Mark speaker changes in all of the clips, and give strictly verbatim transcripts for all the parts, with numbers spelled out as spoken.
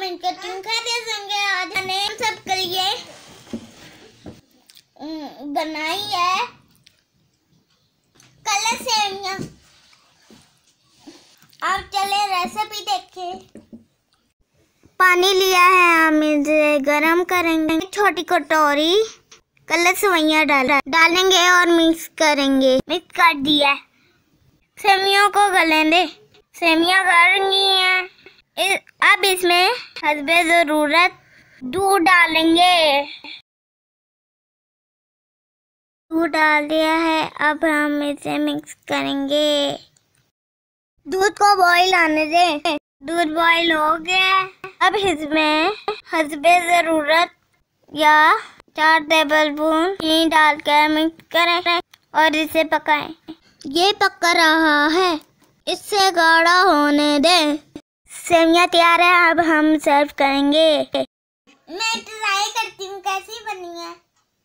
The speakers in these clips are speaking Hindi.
Speaker 1: उम्मीद करती हूँ खैरियत होंगे। आज मैंने सबके लिए बनाई है कलर सेवियां। आप चले रेसिपी देखें। पानी लिया है, हम इसे गरम करेंगे। छोटी कटोरी कलर सेवइयां डाल डालेंगे और मिक्स करेंगे। मिक्स कर दिया। सेवइयों को गलने दे। सेवइयां गल गई हैं। अब इसमें हस्बे जरूरत दूध डालेंगे। दूध डाल दिया है, अब हम इसे मिक्स करेंगे। दूध को बॉईल आने दें। दूध बॉईल हो गया। अब इसमें हस्बे जरूरत या चार टेबल स्पून चीनी डालकर मिक्स करें और इसे पकाएं। ये पक रहा है, इससे गाढ़ा होने दें। सेवइयां तैयार है, अब हम सर्व करेंगे। मैं ट्राई करती हूँ कैसी बनी है।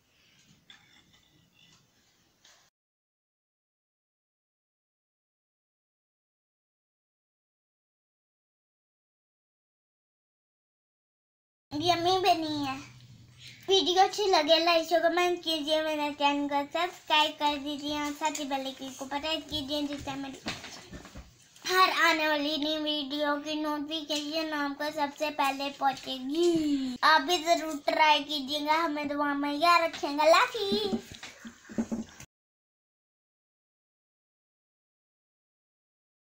Speaker 1: यम्मी बनी है। वीडियो अच्छी लगे लाइक और कमेंट कीजिए। मेरे चैनल को सब्सक्राइब कर दीजिए और साथ ही बेल आइकन को प्रेस कीजिए, जिससे मेरी हर आने वाली नई वीडियो की नोटिफिकेशन आपको सबसे पहले पहुंचेगी। आप भी जरूर ट्राई कीजिएगा। हमें दुआ में याद रखेंगे। अल्लाह हाफिज़।